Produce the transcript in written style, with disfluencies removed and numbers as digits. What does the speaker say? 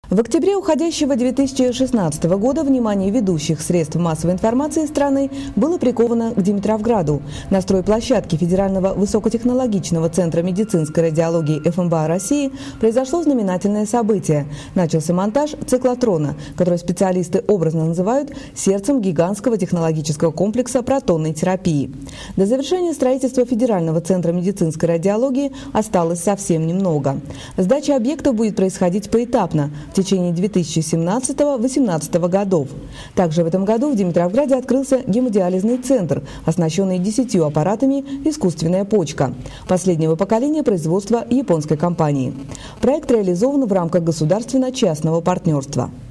В октябре уходящего 2016 года внимание ведущих средств массовой информации страны было приковано к Димитровграду. На стройплощадке Федерального высокотехнологичного центра медицинской радиологии ФМБА России произошло знаменательное событие. Начался монтаж циклотрона, который специалисты образно называют сердцем гигантского технологического комплекса протонной терапии. До завершения строительства Федерального центра медицинской радиологии осталось совсем немного. Сдача объекта будет происходить поэтапно в течение 2017-2018 годов. Также в этом году в Димитровграде открылся гемодиализный центр, оснащенный 10 аппаратами «Искусственная почка» последнего поколения производства японской компании. Проект реализован в рамках государственно-частного партнерства.